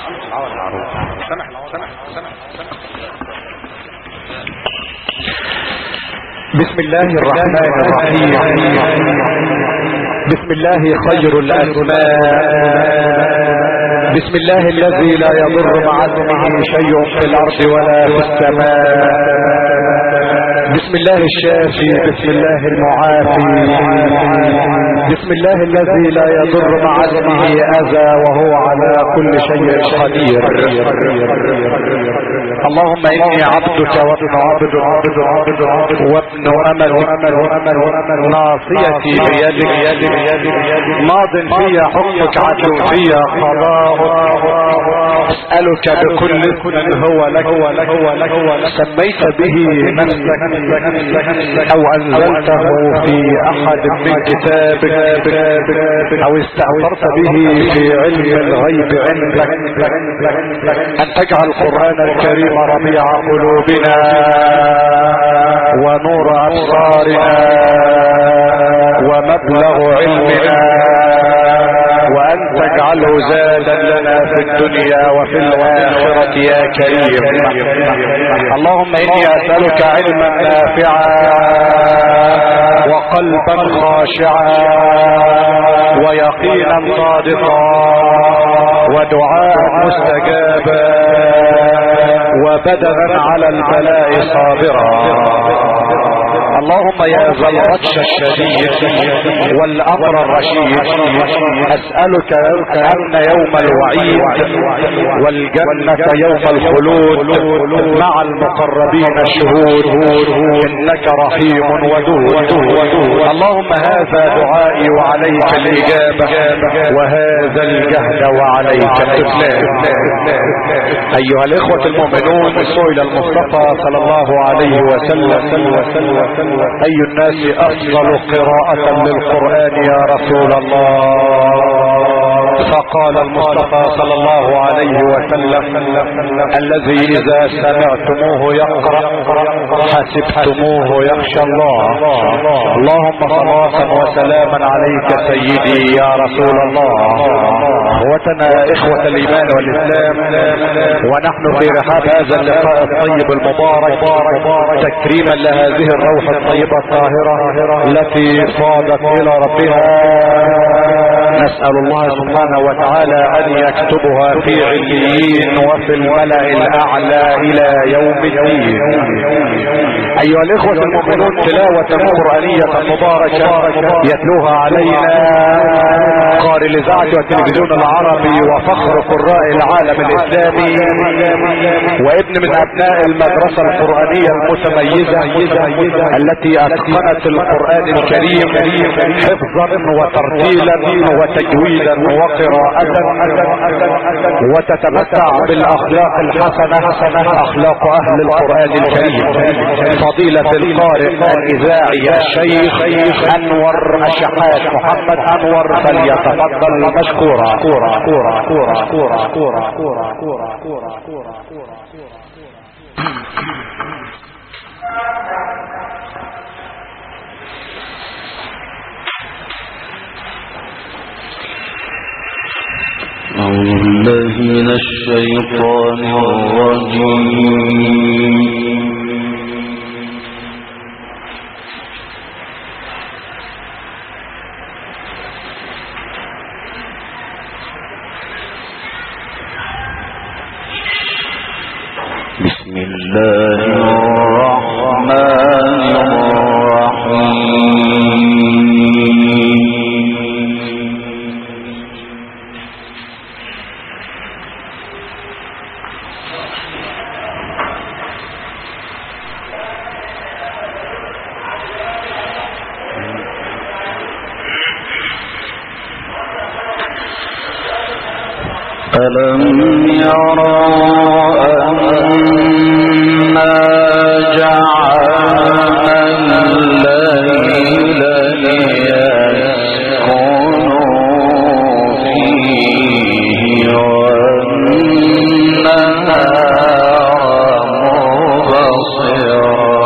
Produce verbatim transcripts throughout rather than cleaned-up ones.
بسم الله الرحمن الرحيم. بسم الله خير الأسماء. بسم الله الذي لا يضر مع اسمه شيء في الأرض ولا في السماء. بسم الله الشافي. بسم الله المعافي. بسم الله الذي لا يضر مع اسمه أذى وهو على كل شيء قدير. اللهم إني عبدك وابن عبد عبد وابن أمل وأمل ناصيتي بيدك ماض في حكمك عدل في قضاء. أسألك بكل من هو لك سميت به نفسك أو أنزلته في أحد من كتابك أو استأثرت به في علم الغيب عندك أن تجعل القرآن الكريم ربيع قلوبنا ونور أبصارنا ومبلغ علمنا، وأن تجعله زادا لنا في الدنيا وفي الآخرة يا كريم. اللهم إني أسألك علما نافعا وقلبا خاشعا ويقينا صادقا ودعاء مستجابا وبدنا على البلاء صابرا. اللهم يا ذا البطش الشديد والأمر الرشيد، أسألك أن يوم الوعيد والجنة يوم الخلود مع المقربين الشهود إنك رحيم ودود. اللهم هذا دعائي وعليك الإجابة وهذا الجهد وعليك الإفلام. أيها الإخوة المؤمنون، سئل المصطفى صلى الله عليه وسلم أي الناس أفضل قراءة للقرآن يا رسول الله؟ فقال المصطفى صلى الله عليه وسلم الذي إذا سمعتموه يقرأ حسبتموه يخشى الله. اللهم صلاة وسلاما عليك سيدي يا رسول الله. اخوتنا اخوة الايمان والاسلام، ونحن في رحاب هذا اللقاء الطيب المبارك تكريما لهذه الروح الطيبة الطاهرة التي صادت الى ربها، نسأل الله سبحانه وتعالى ان يكتبها في عليين وفي الملأ الاعلى الى يوم الدين. ايها الاخوة المؤمنون، تلاوة قرآنية مباركة يتلوها علينا قارئ الاذاعة والتلفزيون العربي وفخر قراء العالم الاسلامي وابن من ابناء المدرسة القرآنية المتميزة التي اتقنت القرآن الكريم حفظا وترتيلا وتجويدا وقراءة وتتمتع بالاخلاق الحسنة اخلاق اهل القرآن الكريم، فضيلة القارئ الاذاعي الشيخ انور الشحات محمد انور، فليتفضل مشكورا. كورا كورا كورا كورا كورا كورا كورا كورا كورا أعوذ بالله من الشيطان الرجيم. بسم الله الرحمن الرحيم. ألم يروا أنا جعلنا الليل ليسكنوا فيه والنهار مبصرا.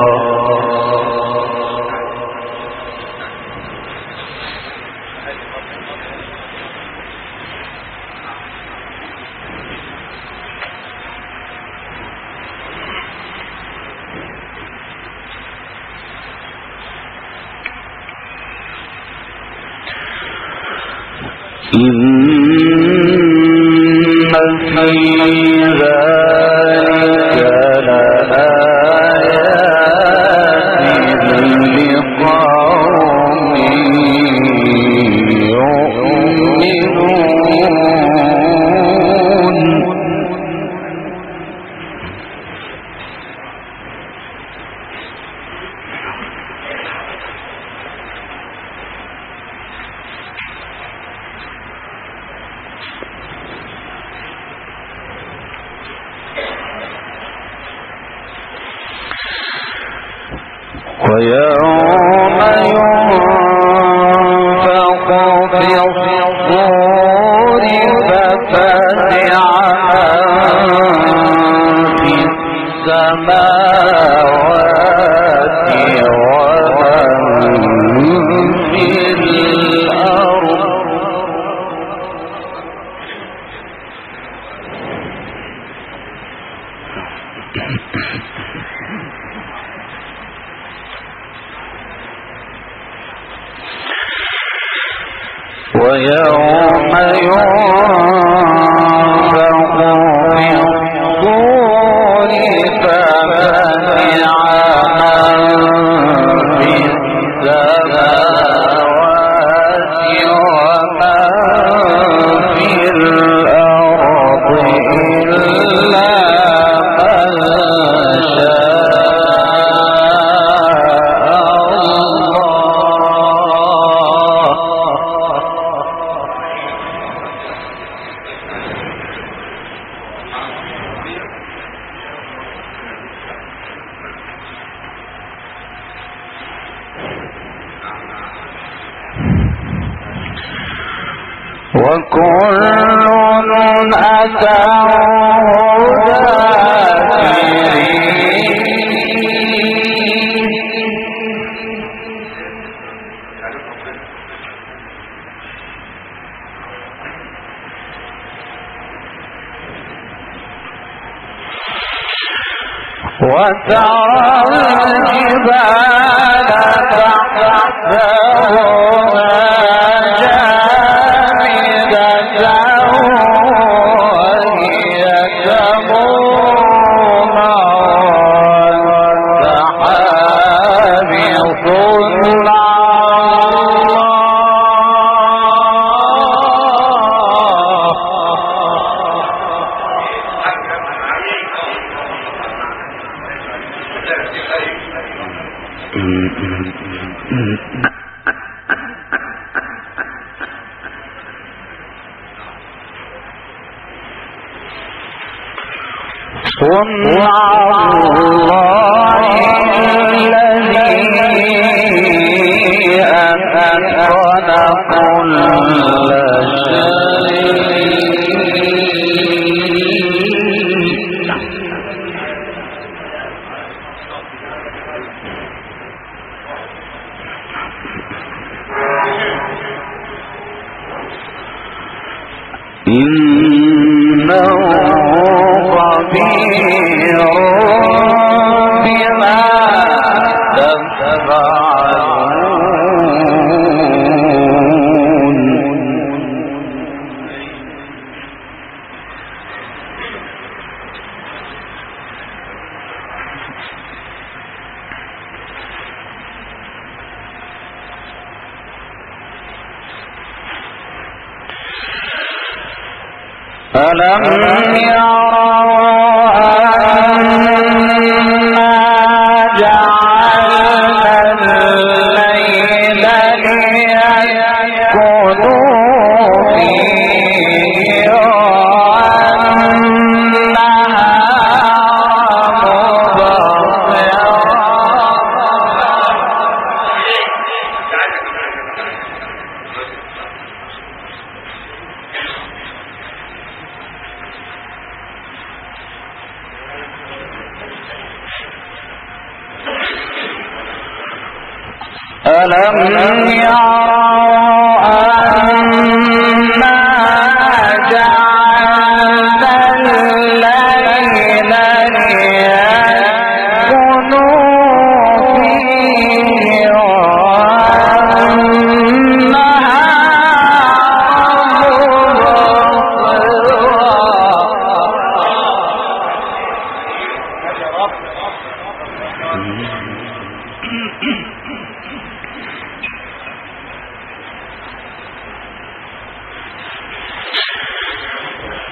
ويوم ينفق في الصور ففزع من في السماوات ومن في الأرض ويوم ينفق في الصور ففزع من في السماوات ومن في الأرض إلا من وكل أتاه وترى الجبال تحسبها جامدة وهي تمر مع السحاب صنع صنع الله الذي أتقن كل شيء إنه خبير بما تفعلون ألم يروا أنا جعلنا الليل ليسكنوا فيه والنهار مبصرا ألم يروا أنا جعلنا الليل ليسكنوا فيه والنهار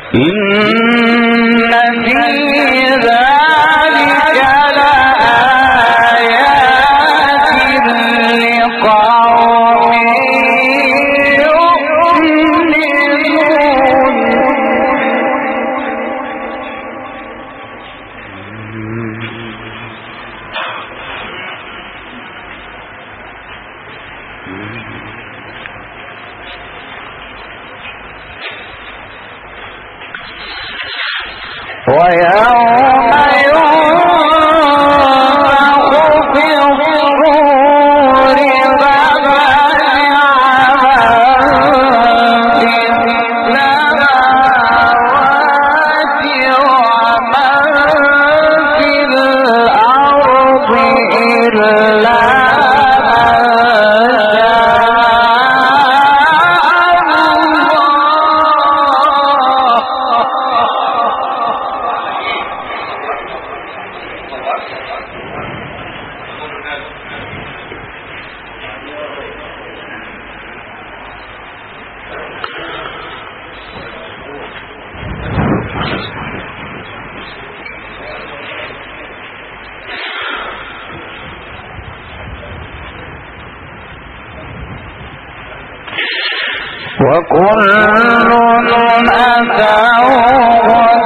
وكل أتوه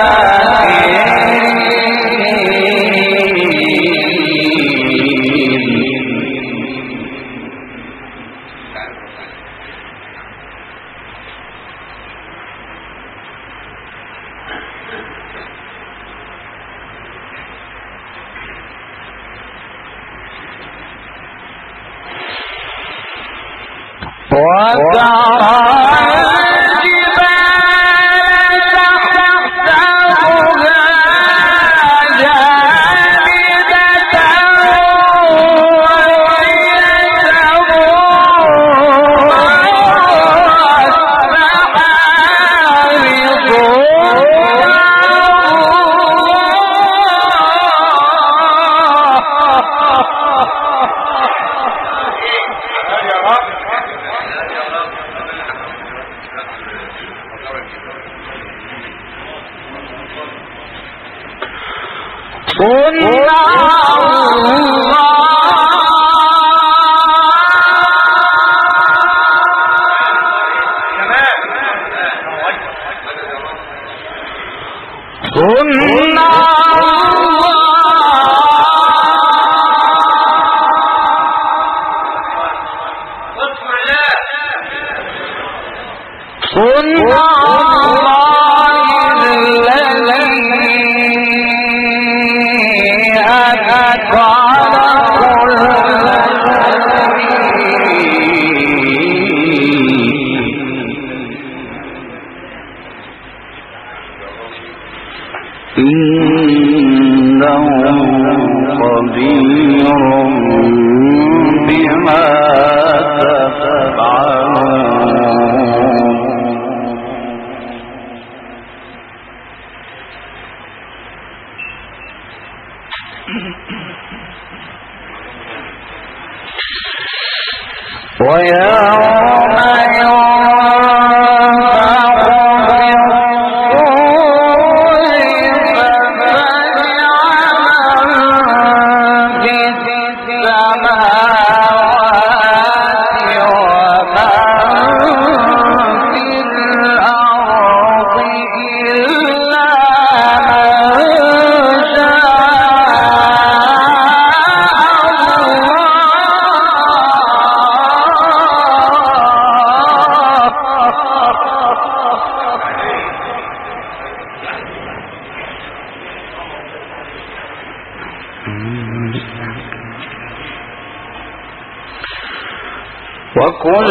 وكل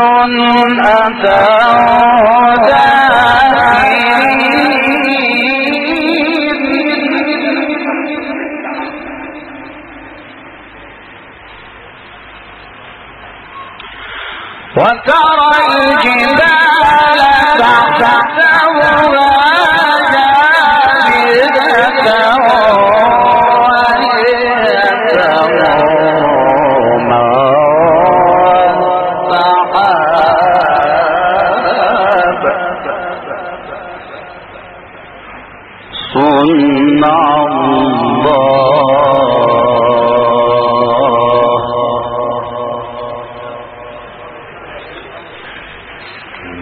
أتوه وترى الجبال تحسبها جامدة وهي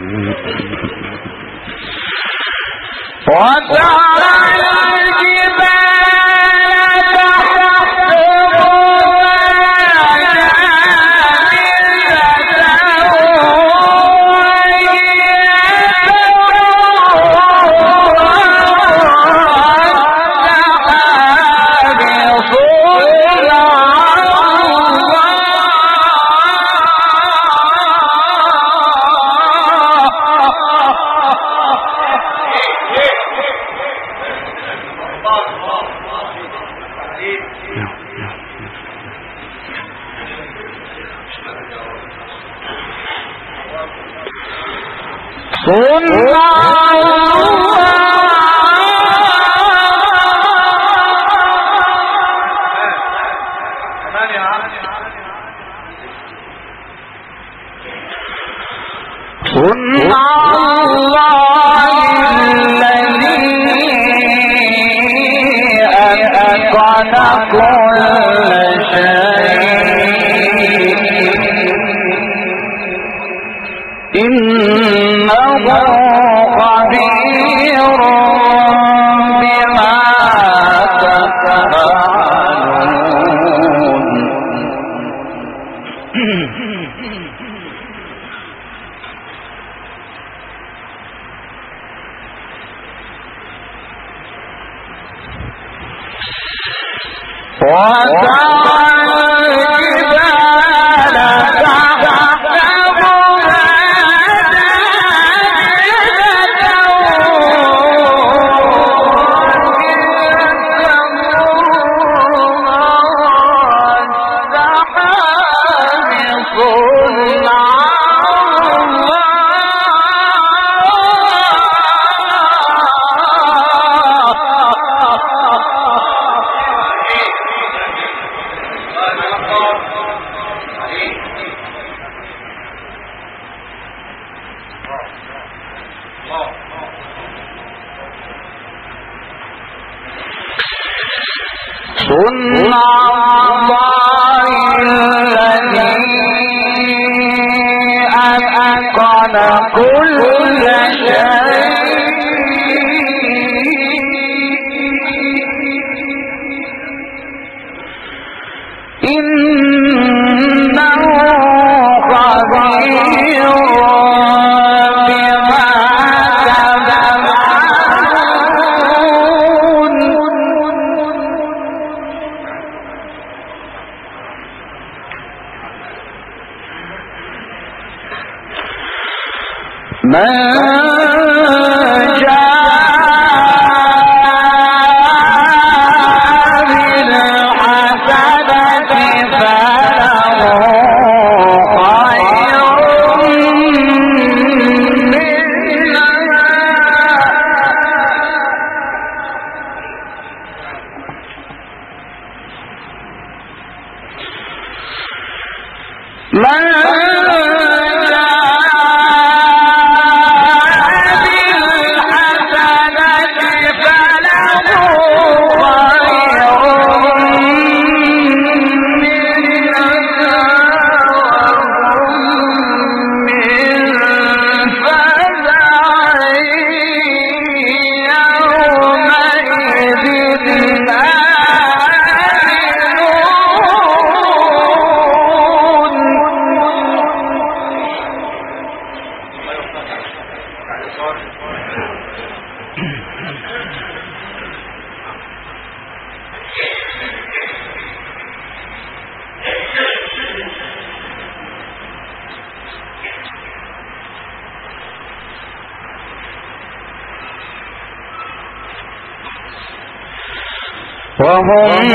وهم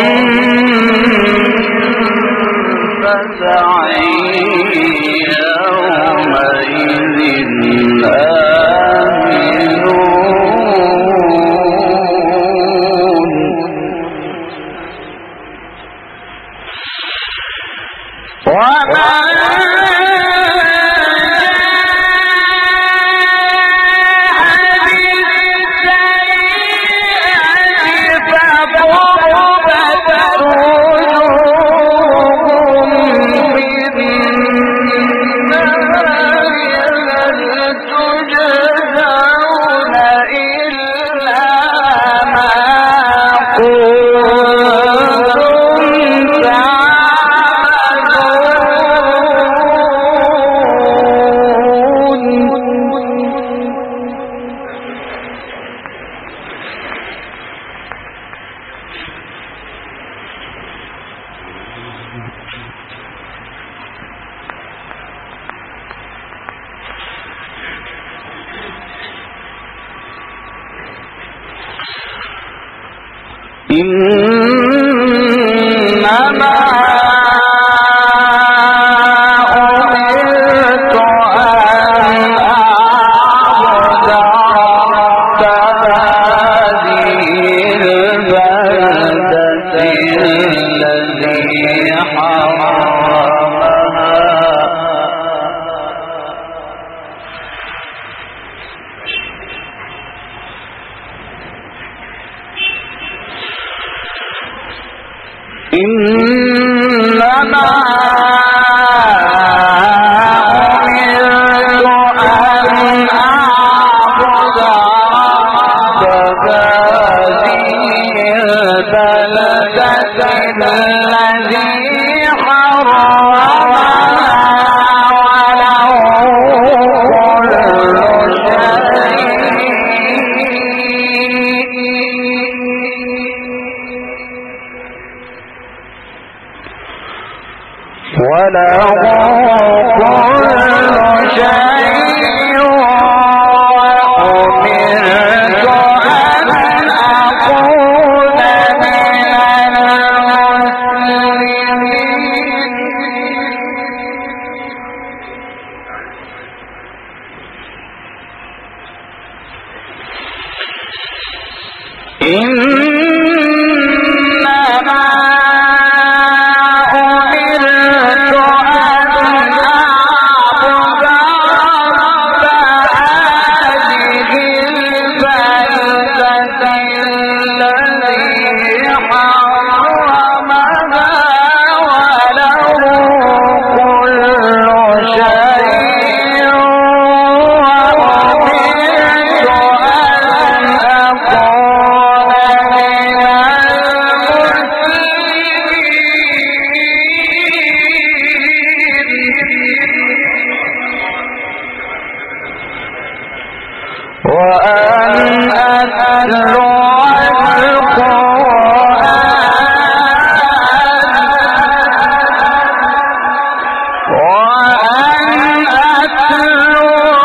فزعي يومئذ آمنون وما تجزون إلا ما كنتم إنما أمرت أن أعبد رب هذه البلدة الذي حرمها إنما أمرت أن أعبد رب هذه البلدة الذي حرمها وله كل وله كل شيء وأمرت أن أكون من المسلمين إنما وأن أتلو القرآن وأن أتلو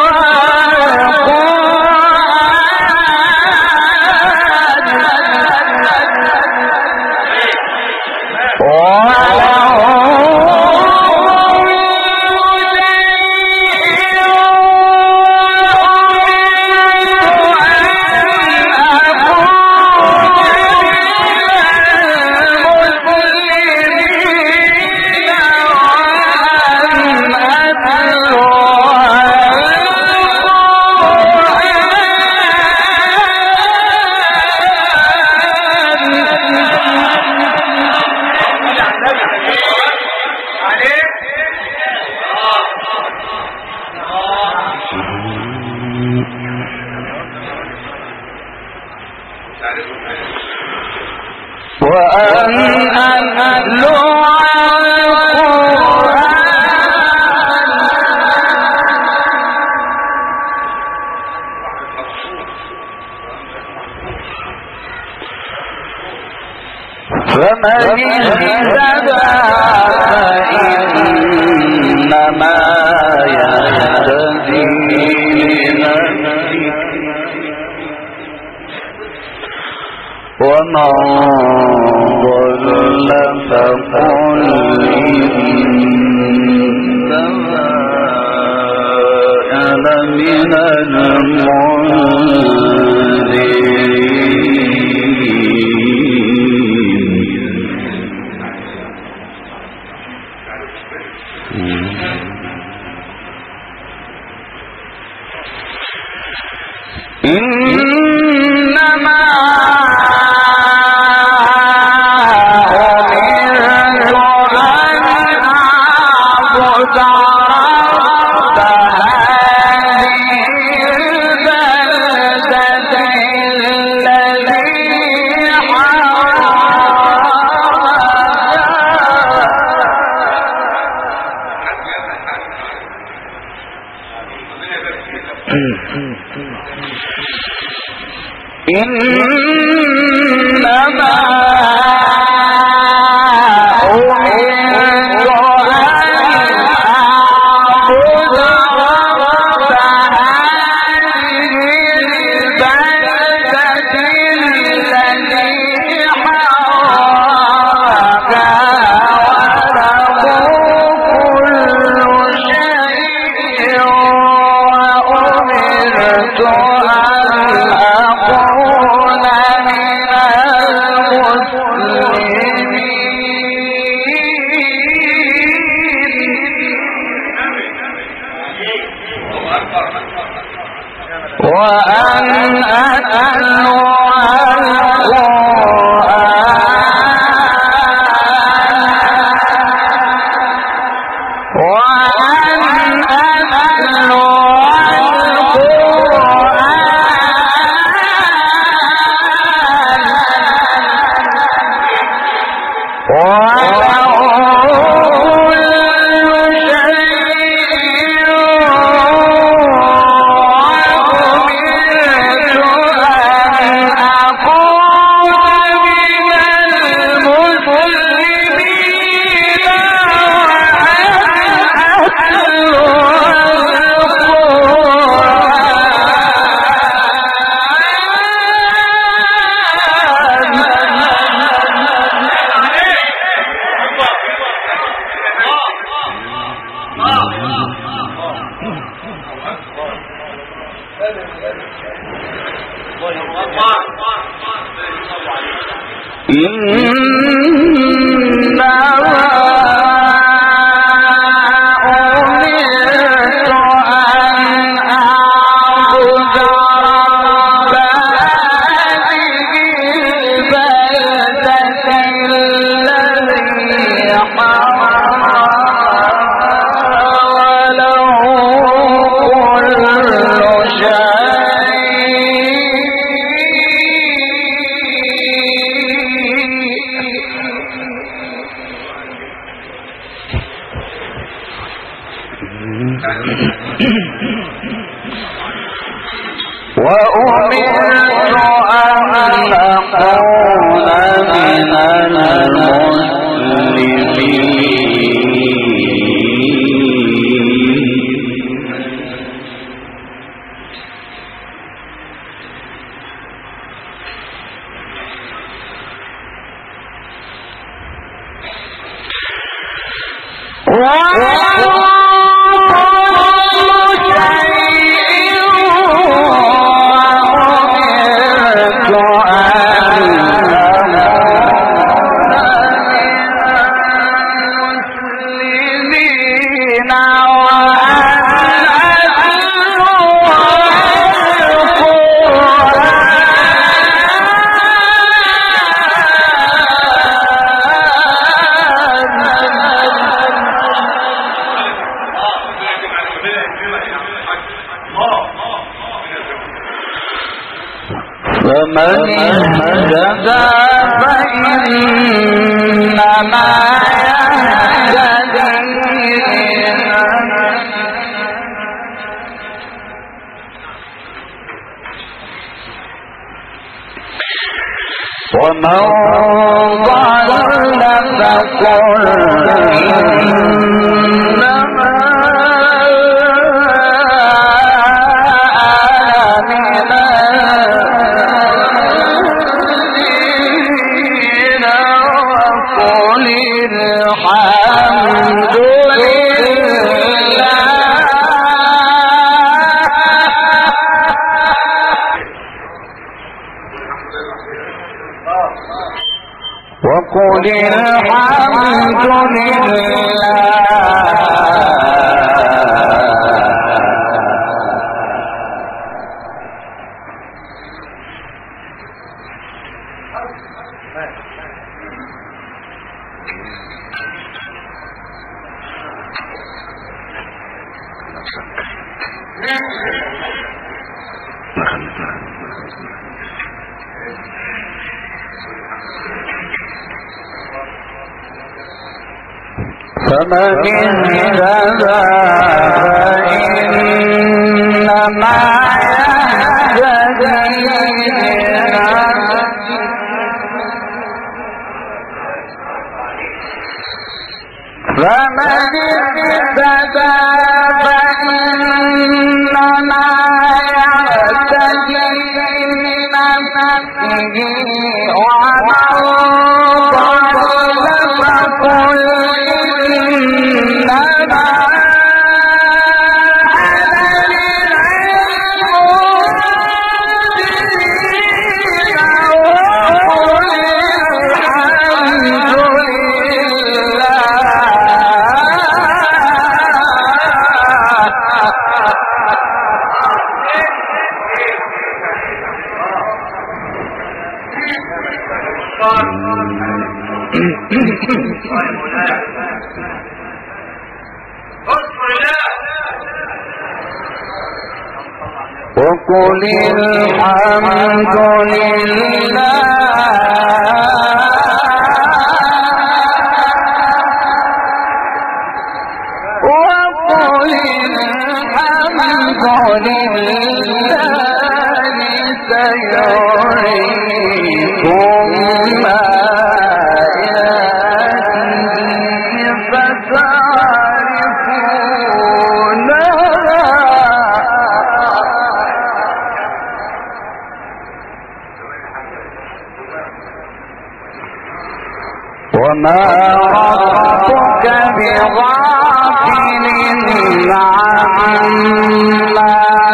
وأن أتلو فمن اهتدى فإنما يهتدي لنفسه ومن ضل فقل إنما أنا من إنما أمرت أن أعبد رب هذه إنما وأن أتلو فمن اهتدى فإنما يهتدي ومن ضل فقل إنما وقل الحمد لله فمن اهتدى فإنما فمن اهتدى فإنما يهتدي لنفسه ومن ضل فقل إنما وقل الحمد لله وقل الحمد لله سيريكم آياته فتعرفونها وما ربك بغافل عما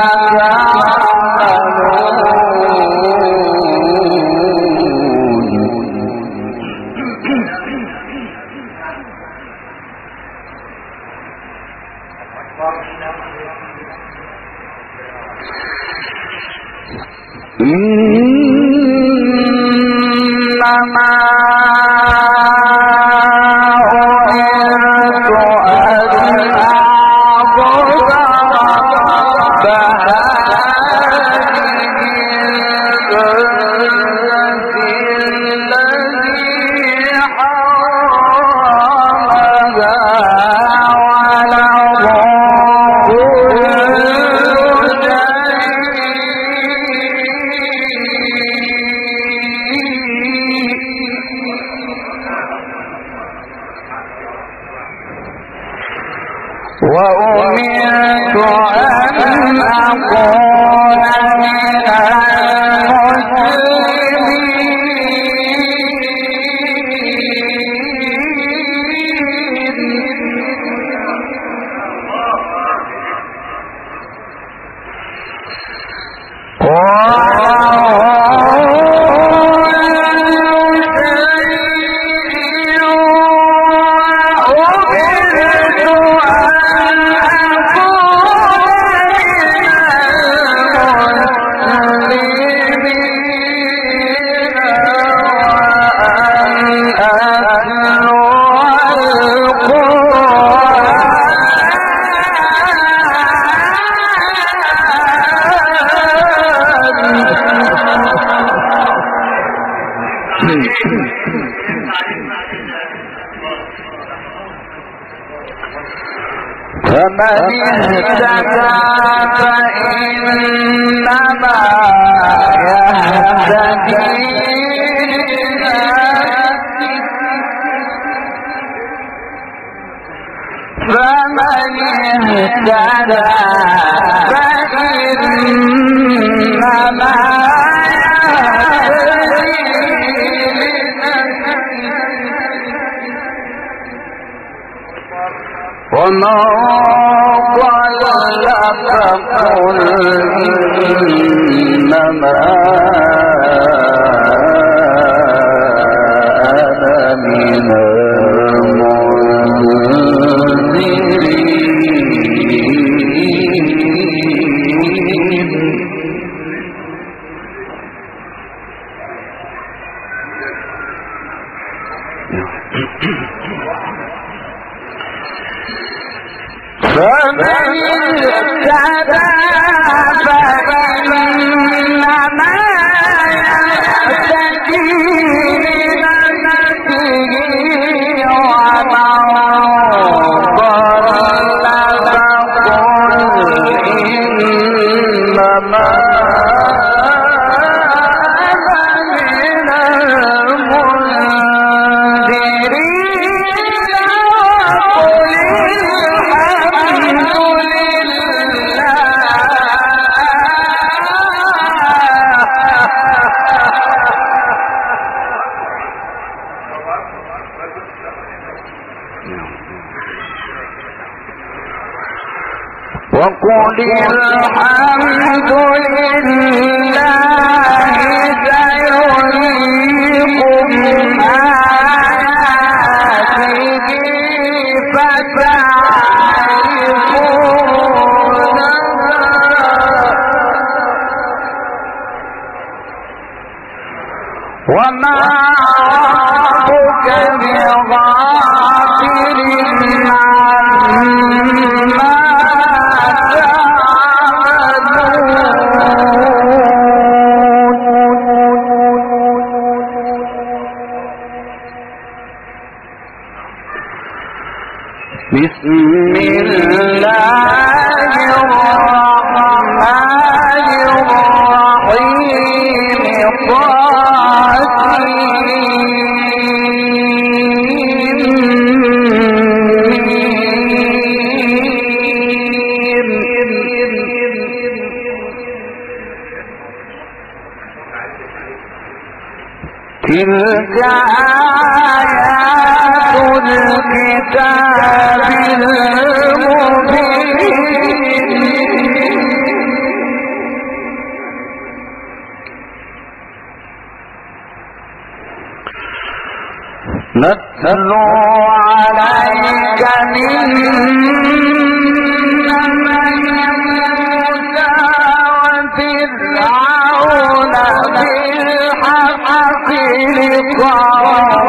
إنما وأمرت أن أكون من فمن اهتدى فإنما يهتدي فمن اهتدى فإنما ومن ضل فقل إنما أنا من المنذرين فمن اهتدى فإنما وقل الحمد لله سيريكم آياته فتعرفونها وما ربك بغافل عما بسم الله الرحمن الرحيم تلك آيات الكتاب نتلو عليك من نبأ موسى وفرعون بالحق لقوم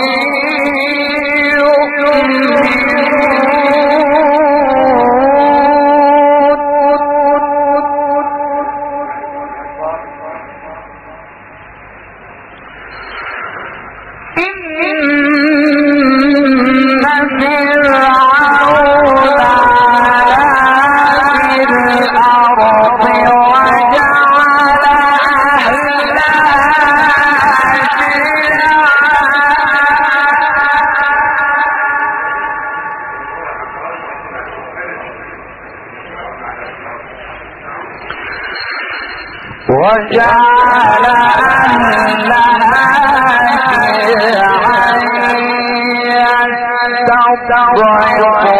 وجعل أهلها شيعا يستضعف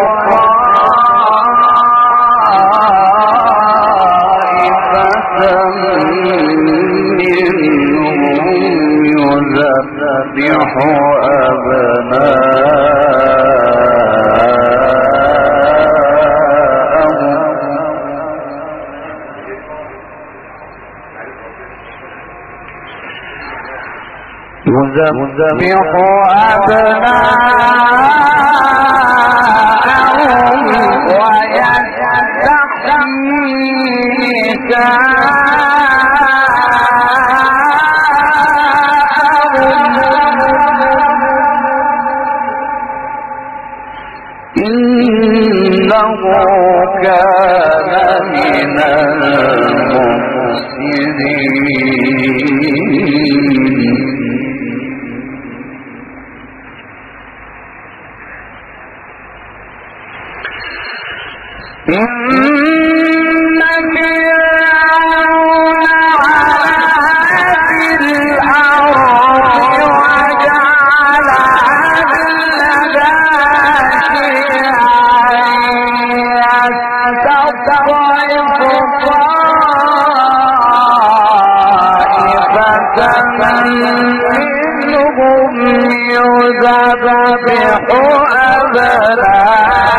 طائفة منهم يذبح يذبح أبناءهم ويستحيي نساءهم إنه كان من المفسدين إن فرعون علا في الأرض وجعل أهلها شيعا يستضعف طائفة منهم يذبح أبناءهم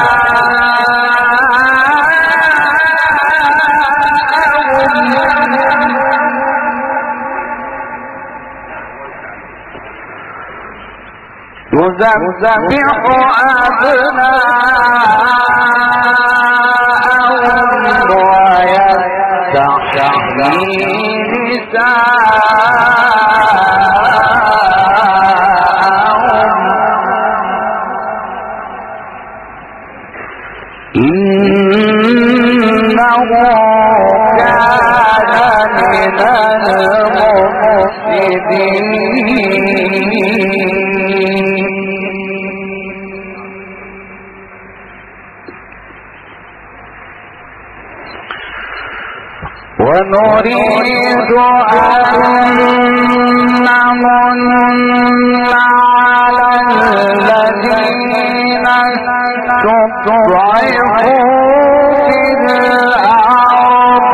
يذبح أبناءهم ويستحيي نساءهم إنه كان ونريد أن نمن على الذين استضعفوا في الأرض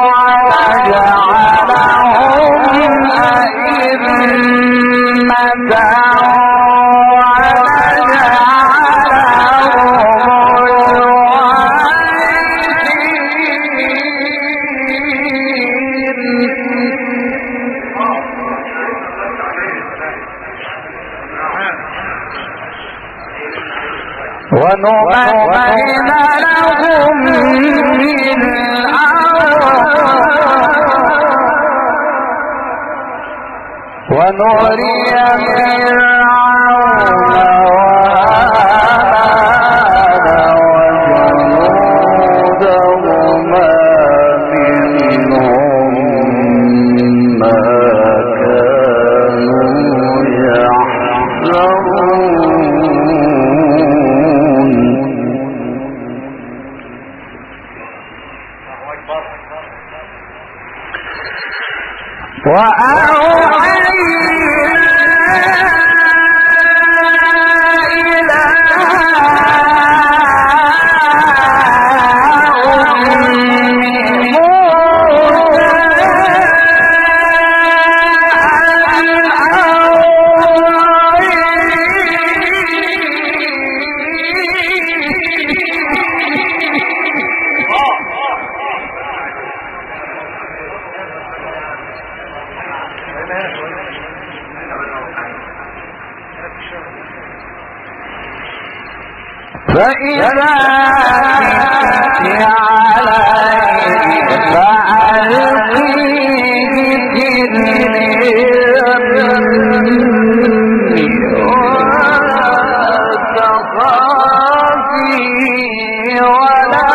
ونجعلهم أئمة ونبين لهم من الأرض ونري فرعون وجنودهما منهم ما كانوا يحذرون. فإذا كنت عليه فألقيه في اليم ولا تخافي ولا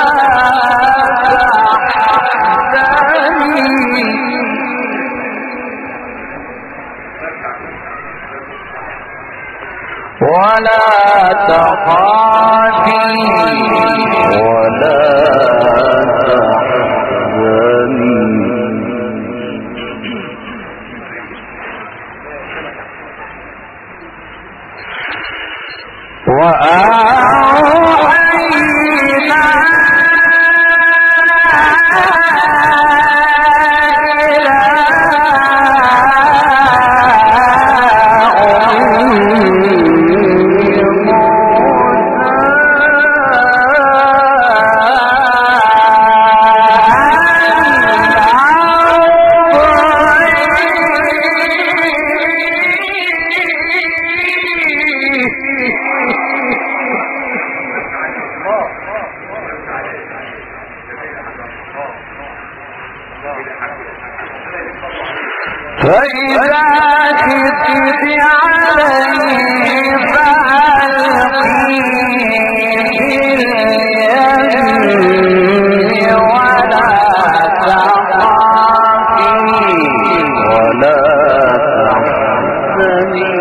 تحزني ولا تخافي ولا تحزني وأوحينا فإذا كنت عليه فألقيه في اليم ولا تخافي ولا تحزني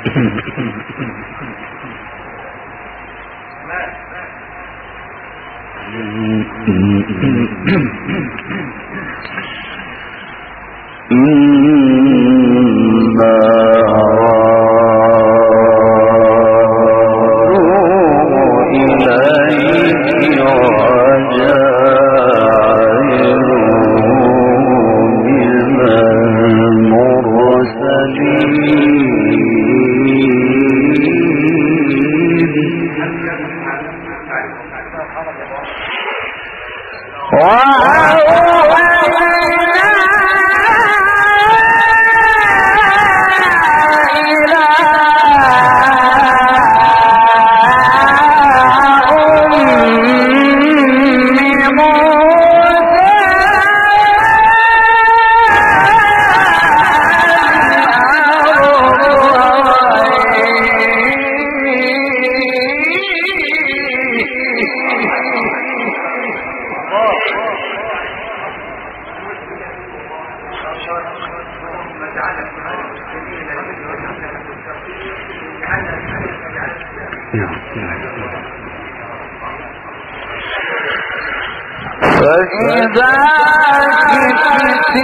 فإذا كنت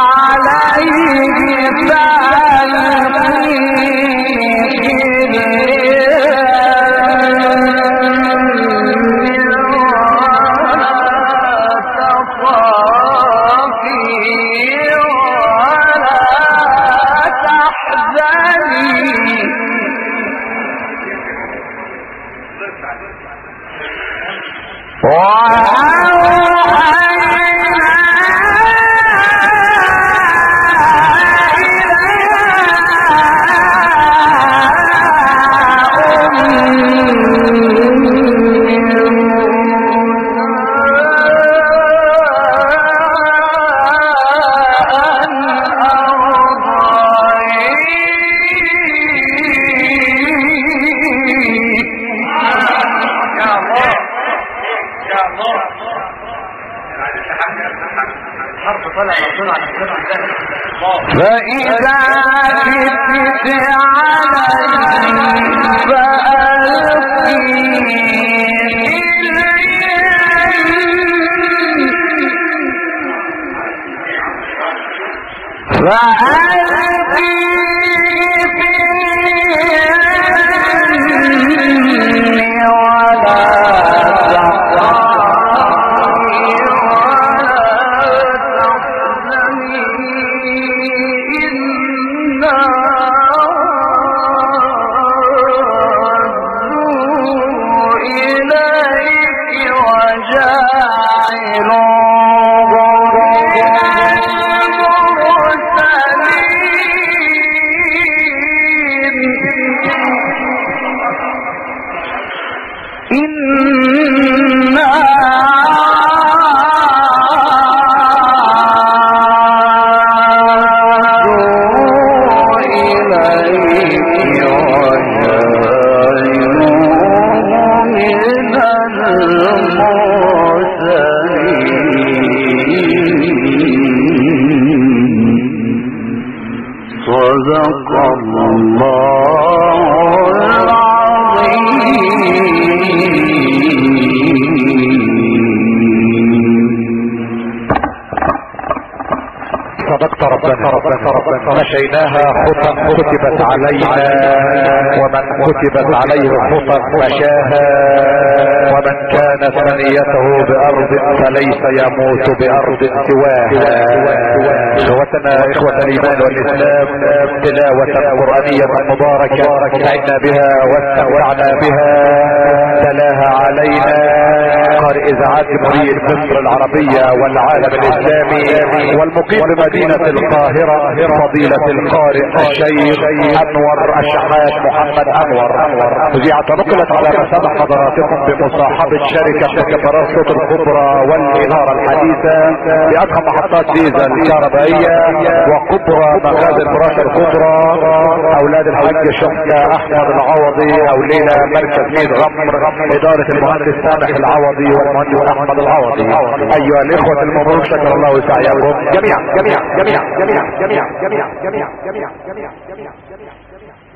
عليه فإذا كنت عليه فألقي فألقي مشيناها خطى كتبت علينا ومن كتبت عليه خطى مشاها ومن كانت منيته بأرض فليس يموت بأرض سواها. إخوتنا إخوة الإيمان والإسلام، تلاوة قرآنية مباركة سعدنا بها واستمتعنا بها، تلاها علينا قارئ إذاعات جمهورية مصر العربية والعالم الإسلامي والمقيم بمدينة القاهرة فضيلة القارئ الشيخ أنور الشحات محمد أنور. وزيعة نقلت على مسامح حضراتكم بمصاحبة شركة كبارات صوت الكبرى والإنارة الحديثة بأضخم محطات ديزل الكهربائية وكبرى مخازن فراشة الكبرى، أولاد الحاج شفقة أحمد العوضي أو ليلى مركز ميد غمر، إدارة المهندس سامح العوضي والمهندس أحمد العوضي. أيها الإخوة المبروك، شكر الله سعيكم جميعا جميعا جميعا جميعا جميعا جميعا جميعا جميعا جميعا جميعا جميعا.